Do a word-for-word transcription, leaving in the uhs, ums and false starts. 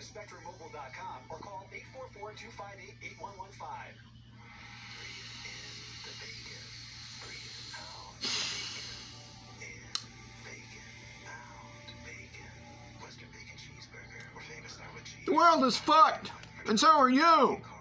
Spectrum Mobile dot com or call eight four four, two five eight, eight one one five. Breathe in the bacon. Breathe out the bacon. In bacon. Out bacon. Western bacon cheeseburger. We're famous now with cheese. The world is fucked, and so are you.